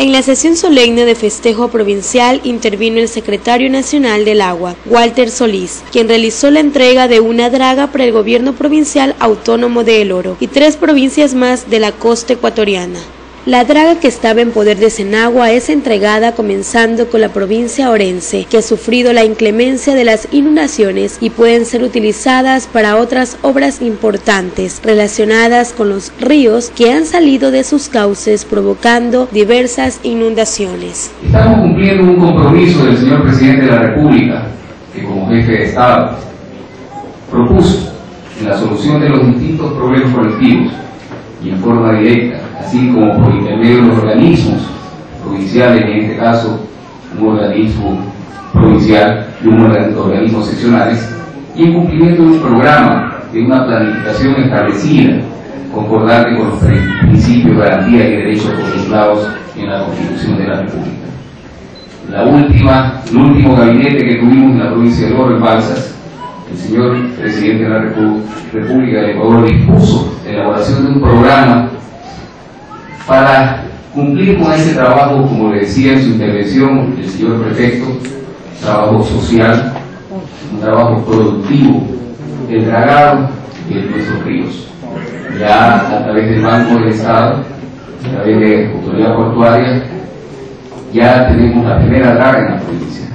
En la sesión solemne de festejo provincial intervino el secretario nacional del Agua, Walter Solís, quien realizó la entrega de una draga para el gobierno provincial autónomo de El Oro y 3 provincias más de la costa ecuatoriana. La draga que estaba en poder de Senagua es entregada comenzando con la provincia orense, que ha sufrido la inclemencia de las inundaciones y pueden ser utilizadas para otras obras importantes relacionadas con los ríos que han salido de sus cauces provocando diversas inundaciones. Estamos cumpliendo un compromiso del señor presidente de la República, que como jefe de Estado propuso en la solución de los distintos problemas colectivos y en forma directa, así como por intermedio de los organismos provinciales, en este caso un organismo provincial y un organismo seccionales, y en cumplimiento de un programa, de una planificación establecida, concordante con los principios, garantías y derechos contemplados en la Constitución de la República. El último gabinete que tuvimos en la provincia de El Oro, en Balsas, el señor presidente de la República del Ecuador dispuso la elaboración de un programa para cumplir con ese trabajo, como le decía en su intervención el señor prefecto, trabajo social, un trabajo productivo, el dragado de nuestros ríos. Ya a través del Banco del Estado, a través de la Autoridad Portuaria, ya tenemos la primera draga en la provincia.